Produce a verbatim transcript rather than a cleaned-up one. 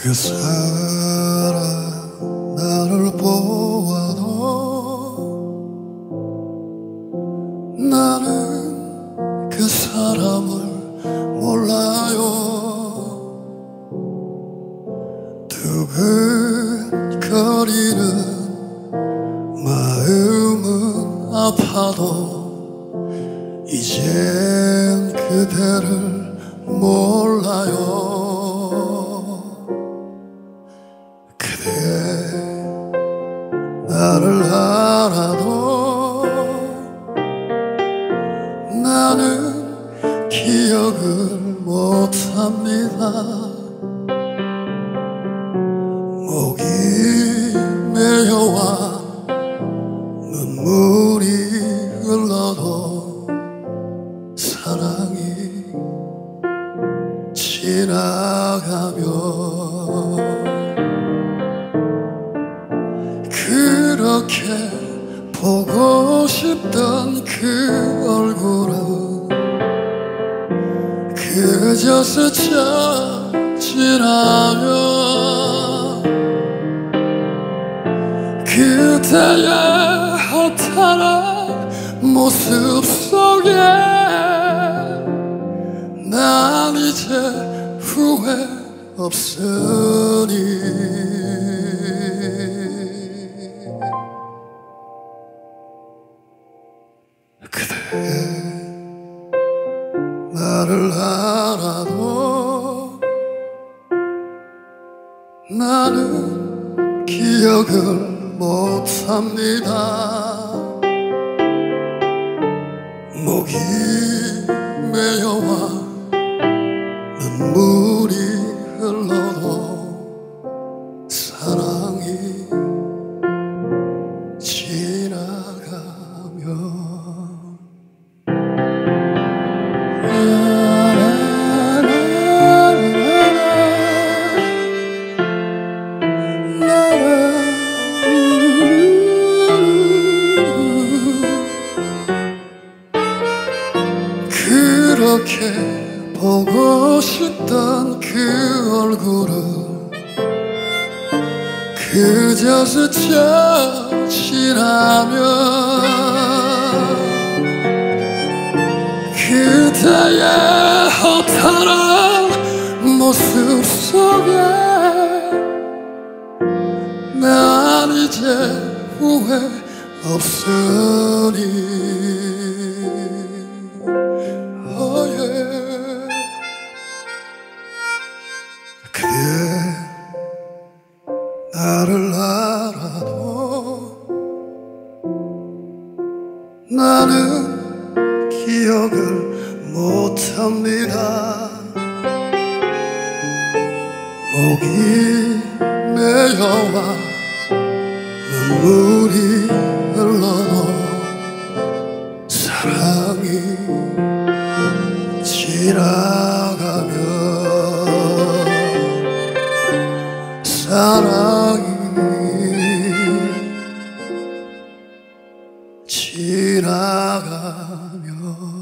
그 사람 나를 보아도 나는 그 사람을 몰라요. 두근거리는 마음은 아파도 이젠 그대를 몰라요. 나를 알아도 나는 기억을 못합니다. 목이 메어와 눈물이 흘러도 사랑이 지나가며 그렇게 보고 싶던 그 얼굴은 그저 스쳐 지나며 그대의 허탈한 모습 속에 난 이제 후회 없으니 그대 나를 알아도 나는 기억을 못합니다. 목이 메어와 눈물이 흘러도 사랑이 지나가며 그렇게 보고 싶던 그 얼굴은 그저 스쳐 지나며 그대의 허탈한 모습 속에 난 이제 후회 없으니 그대 나를 알아도 나는 기억을 못합니다. 목이 메어와 눈물이 흘러도 사랑이 지나가며 사랑이 지나가며